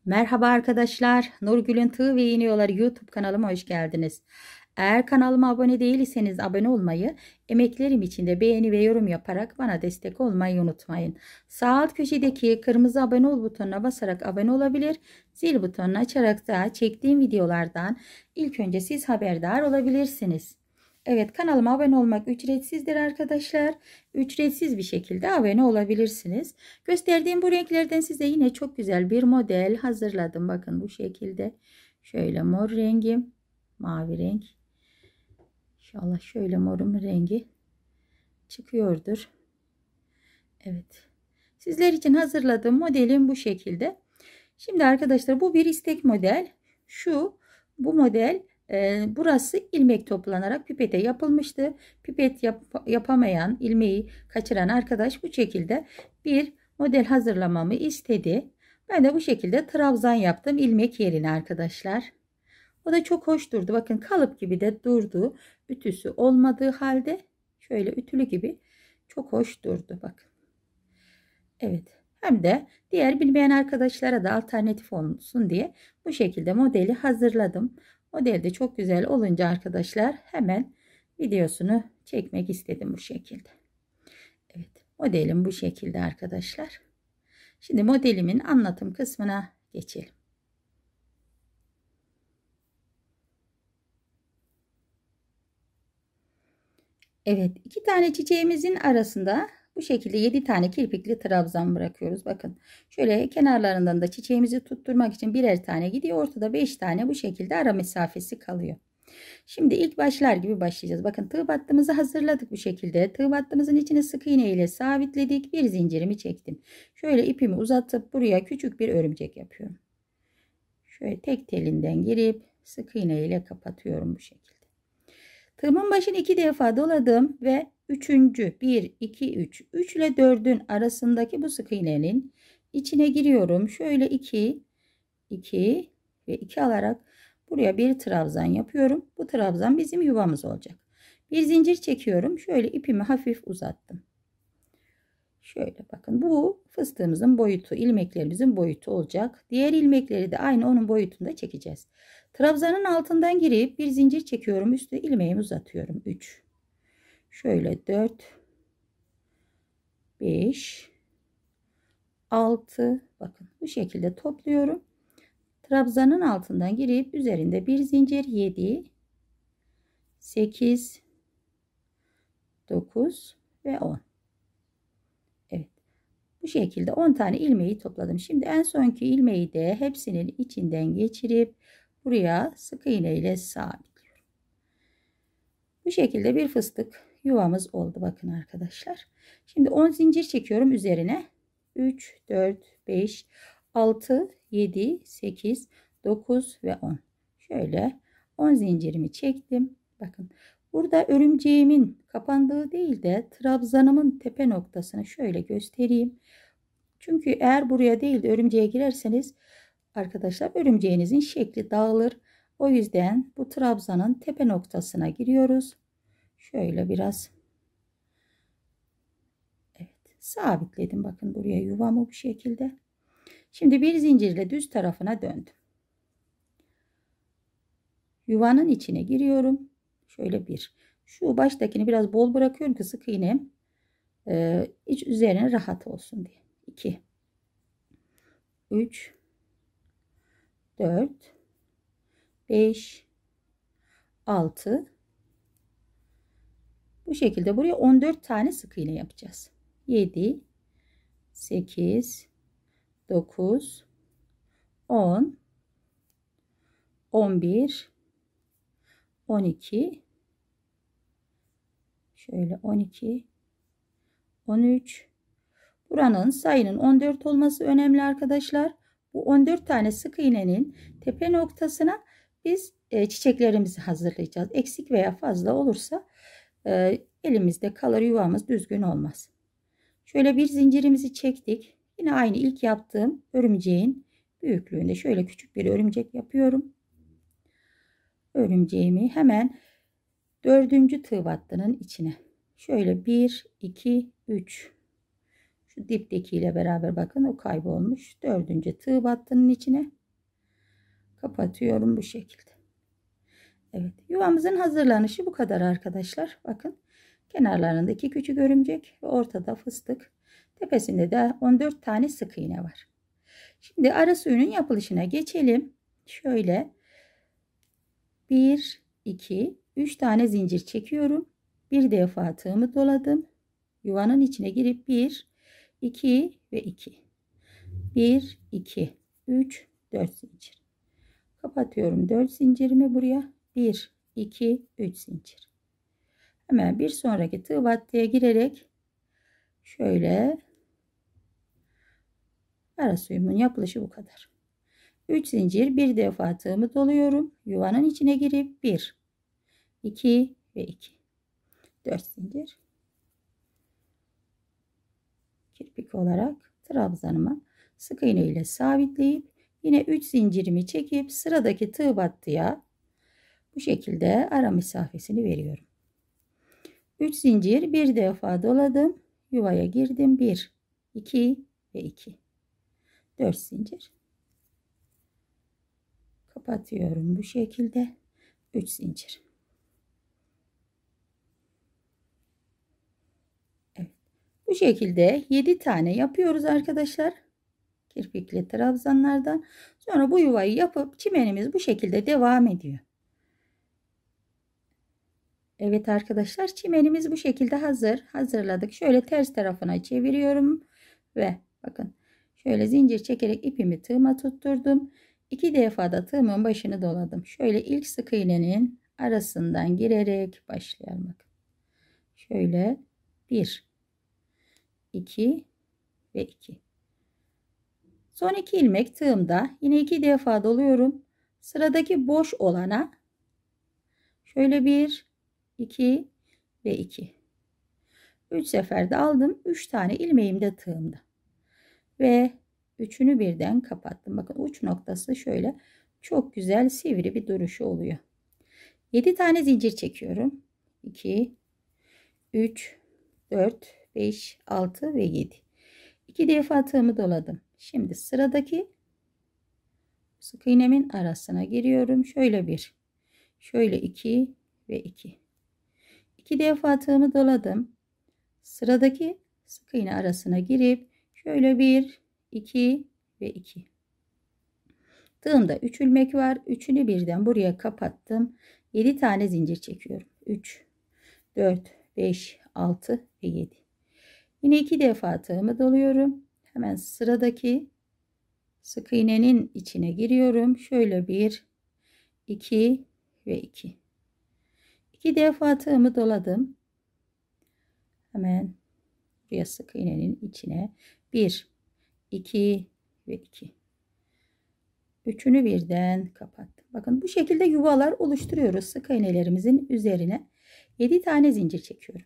Merhaba arkadaşlar. Nurgül'ün Tığ ve İğne Yolları YouTube kanalıma hoş geldiniz. Eğer kanalıma abone değilseniz abone olmayı, emeklerim için de beğeni ve yorum yaparak bana destek olmayı unutmayın. Sağ alt köşedeki kırmızı abone ol butonuna basarak abone olabilir, zil butonunu açarak da çektiğim videolardan ilk önce siz haberdar olabilirsiniz. Evet, kanalıma abone olmak ücretsizdir arkadaşlar. Ücretsiz bir şekilde abone olabilirsiniz. Gösterdiğim bu renklerden size yine çok güzel bir model hazırladım. Bakın bu şekilde. Şöyle mor rengi, mavi renk. İnşallah şöyle morum rengi çıkıyordur. Evet. Sizler için hazırladığım modelim bu şekilde. Şimdi arkadaşlar bu bir istek model. Bu model burası ilmek toplanarak pipete yapılmıştı. Pipet yapamayan, ilmeği kaçıran arkadaş bu şekilde bir model hazırlamamı istedi. Ben de bu şekilde trabzan yaptım ilmek yerine arkadaşlar. O da çok hoş durdu. Bakın kalıp gibi de durdu. Ütüsü olmadığı halde şöyle ütülü gibi çok hoş durdu. Bakın. Evet. Hem de diğer bilmeyen arkadaşlara da alternatif olsun diye bu şekilde modeli hazırladım. Model de çok güzel olunca arkadaşlar hemen videosunu çekmek istedim bu şekilde. Evet. Modelim bu şekilde arkadaşlar. Şimdi modelimin anlatım kısmına geçelim. Evet. 2 tane çiçeğimizin arasında bu şekilde 7 tane kirpikli trabzan bırakıyoruz. Bakın şöyle kenarlarından da çiçeğimizi tutturmak için birer tane gidiyor. Ortada 5 tane bu şekilde ara mesafesi kalıyor. Şimdi ilk başlar gibi başlayacağız. Bakın tığ battığımızı hazırladık bu şekilde. Tığ battığımızın içine sık iğne ile sabitledik. Bir zincirimi çektim. Şöyle ipimi uzatıp buraya küçük bir örümcek yapıyorum. Şöyle tek telinden girip sık iğne ile kapatıyorum bu şekilde. Tığımın başını 2 defa doladım ve 3. 1 2 3 ile 4'ün arasındaki bu sık iğnenin içine giriyorum. Şöyle 2 2 ve 2 alarak buraya bir trabzan yapıyorum. Bu trabzan bizim yuvamız olacak. Bir zincir çekiyorum. Şöyle ipimi hafif uzattım. Şöyle bakın bu fıstığımızın boyutu, ilmeklerimizin boyutu olacak. Diğer ilmekleri de aynı onun boyutunda çekeceğiz. Trabzanın altından girip bir zincir çekiyorum. Üstüne ilmeğimi uzatıyorum. 3. Şöyle 4. 5. 6. Bakın bu şekilde topluyorum. Trabzanın altından girip üzerinde bir zincir 7. 8. 9 ve 10. Evet. Bu şekilde 10 tane ilmeği topladım. Şimdi en sonki ilmeği de hepsinin içinden geçirip buraya sık iğne ile sabitliyorum. Bu şekilde bir fıstık yuvamız oldu. Bakın arkadaşlar. Şimdi 10 zincir çekiyorum üzerine. 3, 4, 5, 6, 7, 8, 9 ve 10. Şöyle 10 zincirimi çektim. Bakın. Burada örümceğimin kapandığı değil de trabzanımın tepe noktasını şöyle göstereyim. Çünkü eğer buraya değil de örümceğe girerseniz arkadaşlar örümceğinizin şekli dağılır. O yüzden bu trabzanın tepe noktasına giriyoruz. Şöyle biraz evet, sabitledim. Bakın buraya yuvamı bu şekilde. Şimdi bir zincirle düz tarafına döndüm. Yuvanın içine giriyorum. Şöyle bir. Şu baştakini biraz bol bırakıyorum ki sık iğnem iç üzerine rahat olsun diye. 2 3 4 5 6 bu şekilde buraya 14 tane sık iğne yapacağız. 7 8 9 10 11 12 şöyle 12 13 buranın sayının 14 olması önemli arkadaşlar. Bu 14 tane sık iğnenin tepe noktasına biz çiçeklerimizi hazırlayacağız. Eksik veya fazla olursa elimizde kalır, yuvamız düzgün olmaz. Şöyle bir zincirimizi çektik. Yine aynı ilk yaptığım örümceğin büyüklüğünde şöyle küçük bir örümcek yapıyorum. Örümceğimi hemen 4. tığ battının içine. Şöyle 1 2 3 şu diptekiyle beraber bakın o kaybolmuş. 4. tığ battının içine Kapatıyorum bu şekilde. Evet, yuvamızın hazırlanışı bu kadar arkadaşlar. Bakın, kenarlarında 2 küçük örümcek ve ortada fıstık. Tepesinde de 14 tane sık iğne var. Şimdi ara suyunun yapılışına geçelim. Şöyle 1, 2, 3 tane zincir çekiyorum. Bir defa tığımı doladım. Yuvanın içine girip 1, 2 ve 2. 1, 2, 3, 4 zincir. Kapatıyorum 4 zincirimi buraya. 1, 2, 3 zincir. Hemen bir sonraki tığ battıya girerek şöyle ara suyumun yapılışı bu kadar. 3 zincir, bir defa tığımı doluyorum. Yuvanın içine girip 1, 2 ve 2. 4 zincir. Kirpik olarak trabzanıma sık iğne ile sabitleyip yine 3 zincirimi çekip sıradaki tığ battıya bu şekilde ara mesafesini veriyorum. 3 zincir, bir defa doladım. Yuvaya girdim. 1, 2 ve 2. 4 zincir. Kapatıyorum bu şekilde. 3 zincir. Evet. Bu şekilde 7 tane yapıyoruz arkadaşlar. Kirpikli trabzanlardan. Sonra bu yuvayı yapıp çimenimiz bu şekilde devam ediyor. Evet arkadaşlar, çimenimiz bu şekilde hazır. Hazırladık. Şöyle ters tarafına çeviriyorum ve bakın şöyle zincir çekerek ipimi tığıma tutturdum. 2 defa da tığımın başını doladım. Şöyle ilk sık iğnenin arasından girerek başlayalım. Bakın. Şöyle 1, 2 ve 2. Son 2 ilmek tığımda yine 2 defa doluyorum. Sıradaki boş olana şöyle 1, 2 ve 2. 3 seferde aldım. 3 tane ilmeğim de tığımda. Ve üçünü birden kapattım. Bakın uç noktası şöyle çok güzel sivri bir duruşu oluyor. 7 tane zincir çekiyorum. 2, 3, 4, 5, 6 ve 7. 2 defa tığımı doladım. Şimdi sıradaki sık iğnemin arasına giriyorum. Şöyle 1, şöyle 2 ve 2. 2 defa tığımı doladım. Sıradaki sık iğne arasına girip şöyle 1, 2 ve 2. Tığımda 3 ilmek var. Üçünü birden buraya kapattım. 7 tane zincir çekiyorum. 3, 4, 5, 6 ve 7. Yine 2 defa tığımı doluyorum. Hemen sıradaki sık iğnenin içine giriyorum. Şöyle 1, 2 ve 2. 2 defa tığımı doladım. Hemen buraya sık iğnenin içine 1, 2 ve 2. Üçünü birden kapattım. Bakın bu şekilde yuvalar oluşturuyoruz sık iğnelerimizin üzerine. 7 tane zincir çekiyorum.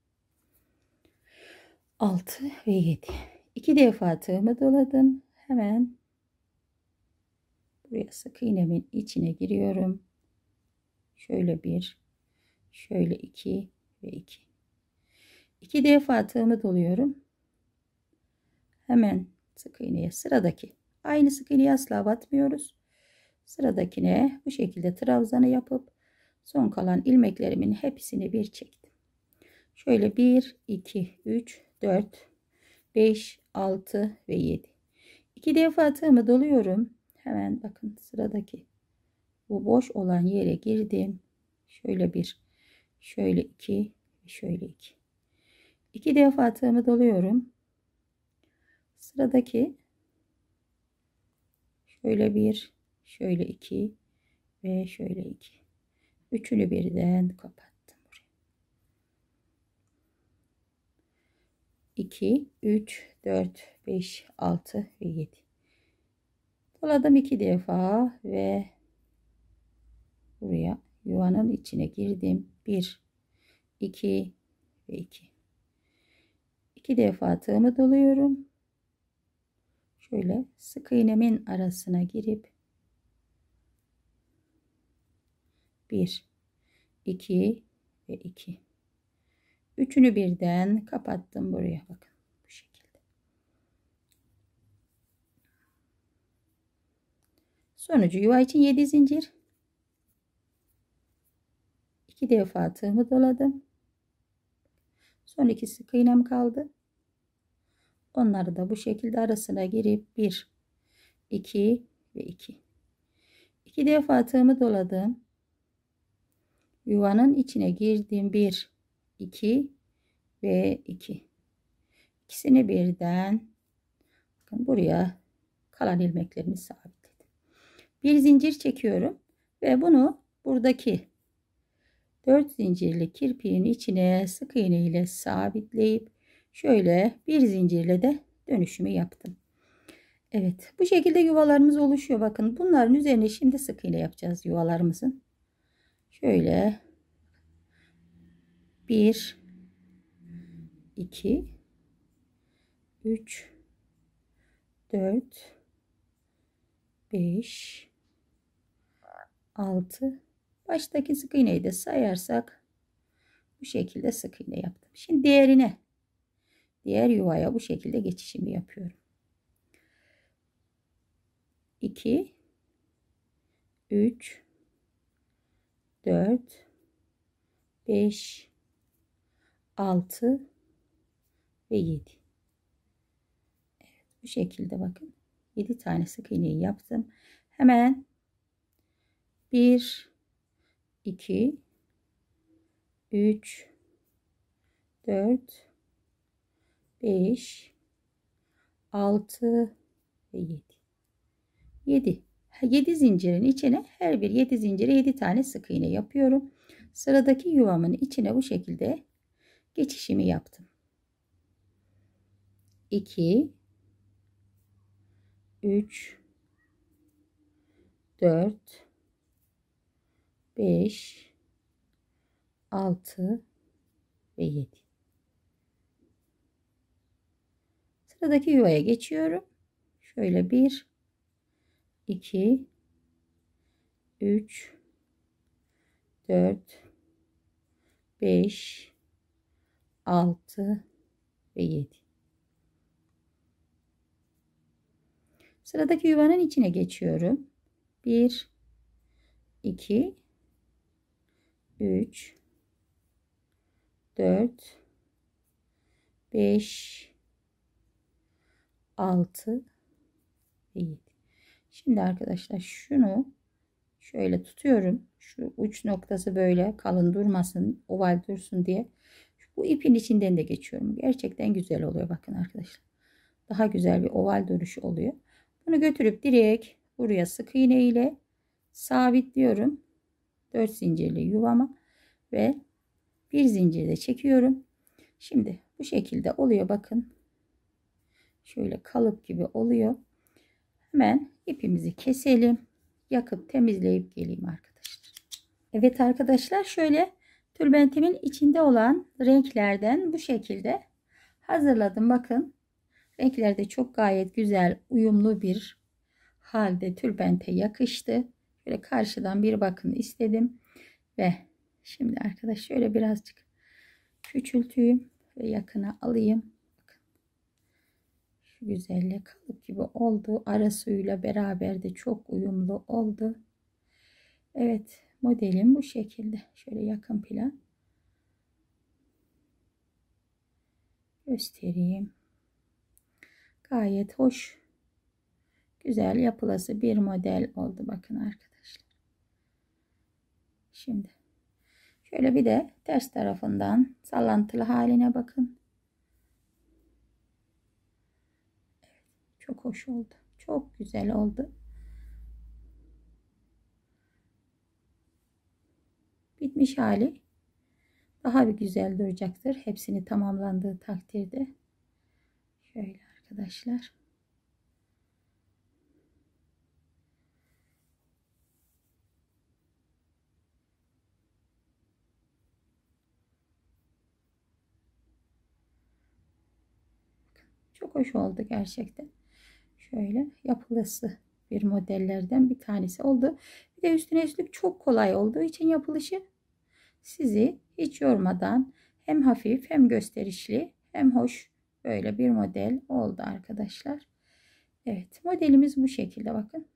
6 ve 7. 2 defa tığımı doladım. Hemen buraya sık iğnemin içine giriyorum. Şöyle 1, şöyle 2 ve 2. 2 defa tığımı doluyorum. Hemen sık iğneye sıradaki aynı sık iğneyi asla batmıyoruz. Sıradakine bu şekilde trabzanı yapıp son kalan ilmeklerimin hepsini bir çektim. Şöyle 1, 2, 3, 4, 5, 6 ve 7. 2 defa tığımı doluyorum. Hemen bakın sıradaki bu boş olan yere girdim. Şöyle 1, şöyle 2 ve şöyle 2. 2 defa tığımı doluyorum. Sıradaki şöyle 1, şöyle 2 ve şöyle 2. Üçünü birden kapattım buraya. 2, 3, 4, 5, 6 ve 7. Doladım 2 defa ve buraya yuvanın içine girdim. 1, 2 ve 2. 2 defa tığımı doluyorum. Şöyle sık iğnemin arasına girip 1, 2 ve 2. Üçünü birden kapattım buraya bakın bu şekilde. Sonuncu yuva için 7 zincir. 2 defa tığımı doladım. Son 2 sık iğnem kaldı. Onları da bu şekilde arasına girip 1, 2 ve 2. 2 defa tığımı doladım. Yuvanın içine girdim. 1, 2 ve 2. İkisini birden bakın buraya kalan ilmeklerimi sabitledim. Bir zincir çekiyorum ve bunu buradaki 4 zincirli kirpiğin içine sık iğne ile sabitleyip şöyle bir zincirle de dönüşümü yaptım. Evet, bu şekilde yuvalarımız oluşuyor. Bakın bunların üzerine şimdi sık iğne yapacağız yuvalarımızın. Şöyle 1, 2, 3, 4, 5, 6. Baştaki sık iğneyi de sayarsak bu şekilde sık iğne yaptım. Şimdi diğer yuvaya bu şekilde geçişimi yapıyorum. 2, 3, 4, 5, 6 ve 7. Evet, bu şekilde bakın 7 tane sık iğneyi yaptım. Hemen 1, 2, 3, 4, 5, 6 ve 7. 7 zincirin içine her bir 7 zincire 7 tane sık iğne yapıyorum. Sıradaki yuvamın içine bu şekilde geçişimi yaptım. 2, 3, 4, 5, 6 ve 7. Sıradaki yuvaya geçiyorum. Şöyle 1, 2, 3, 4, 5, 6 ve 7. Sıradaki yuvanın içine geçiyorum. 1, 2, 3, 4, 5, 6 ve 7. Şimdi arkadaşlar şunu şöyle tutuyorum. Şu uç noktası böyle kalın durmasın, oval dursun diye. Bu ipin içinden de geçiyorum. Gerçekten güzel oluyor bakın arkadaşlar. Daha güzel bir oval duruşu oluyor. Bunu götürüp direkt buraya sık iğne ile sabitliyorum. 4 zincirli yuvama ve bir zincir de çekiyorum. Şimdi bu şekilde oluyor bakın. Şöyle kalıp gibi oluyor. Hemen ipimizi keselim. Yakıp temizleyip geleyim arkadaşlar. Evet arkadaşlar, şöyle tülbentimin içinde olan renklerden bu şekilde hazırladım. Bakın renkler de çok gayet güzel, uyumlu bir halde tülbente yakıştı. Şöyle karşıdan bir bakın istedim. Ve şimdi arkadaşlar şöyle birazcık küçülteyim ve yakına alayım. Bakın. Şu güzelliğe kalıp gibi oldu. Ara suyuyla beraber de çok uyumlu oldu. Evet, modelim bu şekilde. Şöyle yakın plan göstereyim. Gayet hoş, güzel yapılası bir model oldu bakın arkadaşlar. Şimdi şöyle bir de ters tarafından sallantılı haline bakın. Evet, çok hoş oldu. Çok güzel oldu. Bitmiş hali daha bir güzel duracaktır. Hepsini tamamlandığı takdirde. Şöyle arkadaşlar. Çok hoş oldu gerçekten. Şöyle yapılısı bir modellerden bir tanesi oldu. Bir de üstüne üstlük çok kolay olduğu için yapılışı sizi hiç yormadan hem hafif hem gösterişli hem hoş böyle bir model oldu arkadaşlar. Evet, modelimiz bu şekilde bakın.